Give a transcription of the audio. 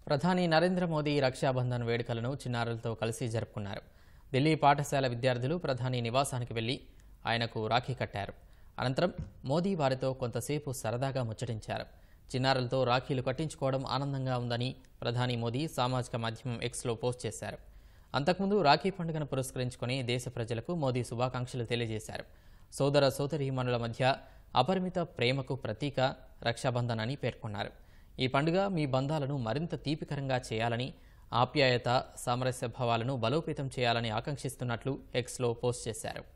ప్రధాని నరేంద్ర మోదీ రక్షాబంధన్ వేడుకలను చిన్నారులతో కలిసి జరుపుకున్నారు. ఢిల్లీ పాఠశాల విద్యార్థులు ప్రధాని నివాసానికి వెళ్లి ఆయనకు రాఖీ కట్టారు. అనంతరం మోదీ వారితో కొంతసేపు సరదాగా ముచ్చటించారు. చిన్నారులతో రాఖీలు కట్టించుకోవడం ఆనందంగా ఉందని ప్రధాని మోదీ సామాజిక మాధ్యమం ఎక్స్లో పోస్ట్ చేశారు. అంతకుముందు రాఖీ పండుగను పురస్కరించుకుని దేశ ప్రజలకు మోదీ శుభాకాంక్షలు తెలియజేశారు. సోదర సోదరీమణుల మధ్య అపరిమిత ప్రేమకు ప్రతీక రక్షాబంధన్ అని పేర్కొన్నారు. ఈ పండుగ మీ బంధాలను మరింత తీపికరంగా చేయాలని, ఆప్యాయత, సామరస్య భావాలను బలోపేతం చేయాలని ఆకాంక్షిస్తున్నట్లు ఎక్స్లో పోస్ట్ చేశారు.